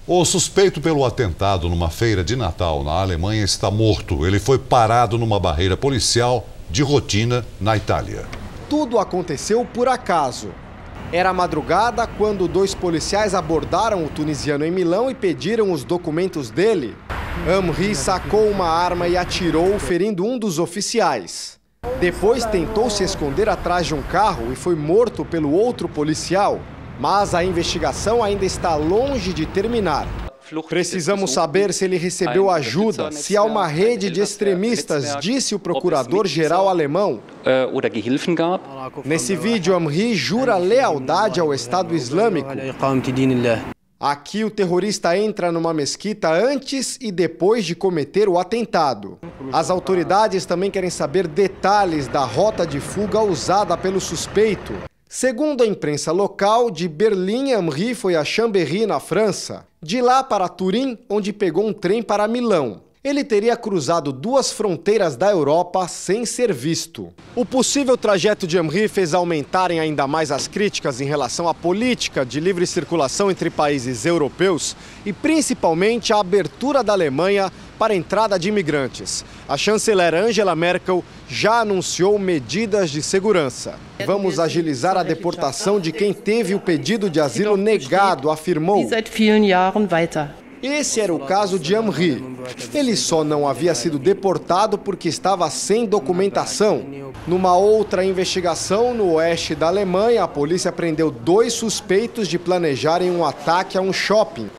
O suspeito pelo atentado numa feira de Natal na Alemanha está morto. Ele foi parado numa barreira policial de rotina na Itália. Tudo aconteceu por acaso. Era madrugada quando 2 policiais abordaram o tunisiano em Milão e pediram os documentos dele. Amri sacou uma arma e atirou, ferindo um dos oficiais. Depois tentou se esconder atrás de um carro e foi morto pelo outro policial. Mas a investigação ainda está longe de terminar. Precisamos saber se ele recebeu ajuda, se há uma rede de extremistas, disse o procurador-geral alemão. Nesse vídeo, Amri jura lealdade ao Estado Islâmico. Aqui, o terrorista entra numa mesquita antes e depois de cometer o atentado. As autoridades também querem saber detalhes da rota de fuga usada pelo suspeito. Segundo a imprensa local, de Berlim, Amri foi a Chambéry, na França. De lá para Turim, onde pegou um trem para Milão. Ele teria cruzado 2 fronteiras da Europa sem ser visto. O possível trajeto de Amri fez aumentarem ainda mais as críticas em relação à política de livre circulação entre países europeus e principalmente a abertura da Alemanha para a entrada de imigrantes. A chanceler Angela Merkel já anunciou medidas de segurança. Vamos agilizar a deportação de quem teve o pedido de asilo negado, afirmou. Esse era o caso de Amri. Ele só não havia sido deportado porque estava sem documentação. Numa outra investigação, no oeste da Alemanha, a polícia prendeu 2 suspeitos de planejarem um ataque a um shopping.